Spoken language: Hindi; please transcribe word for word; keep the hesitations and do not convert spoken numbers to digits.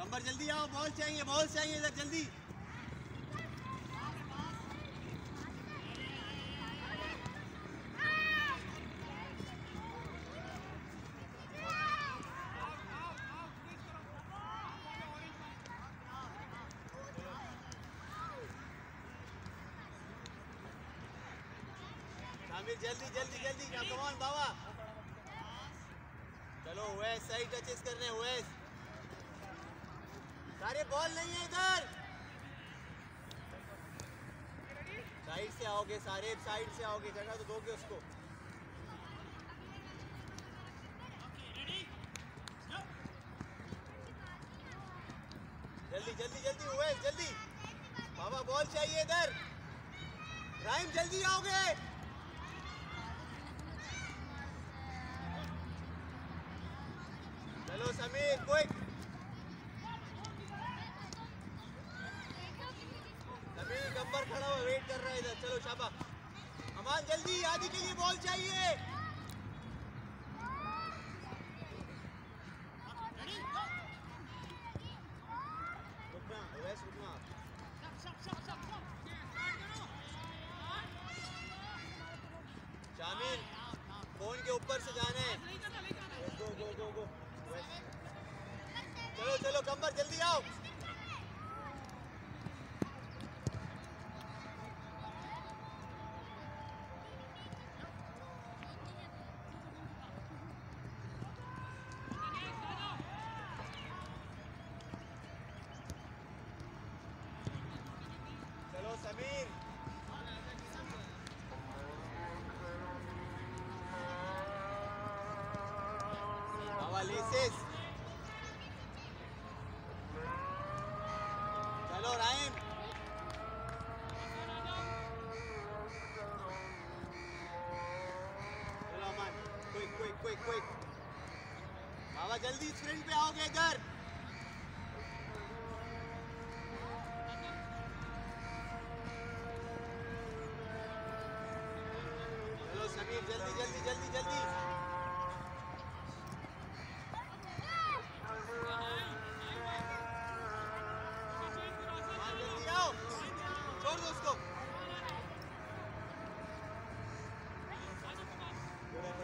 नंबर जल्दी आओ, बॉल चाहिए, बॉल चाहिए इधर जल्दी। शामिर जल्दी जल्दी जल्दी, कम ऑन बाबा। चलो वेस सही टचेस कर रहे हैं वेस। सारे बॉल नहीं है इधर, साइड से आओगे, सारे साइड से आओगे, जगह तो दोगे उसको। जल्दी जल्दी जल्दी वेस जल्दी, बाबा बॉल चाहिए इधर। राइम जल्दी आओगे। चलो समीर क्विक, समीर नंबर खड़ा हुआ वेट कर रहा है इधर। चलो शाबा, अमान जल्दी, आदि के लिए बॉल चाहिए। रुकना वैस, रुकना। शामिल फोन के ऊपर से जाना है। गो गो गो गो। चलो चलो कंबर जल्दी आओ। चलो समीर, लेसेस। चलो राइम, चलो Aman quick quick quick quick. बाबा जल्दी स्प्रिंट पे आओगे इधर। चलो समीर जल्दी जल्दी जल्दी जल्दी।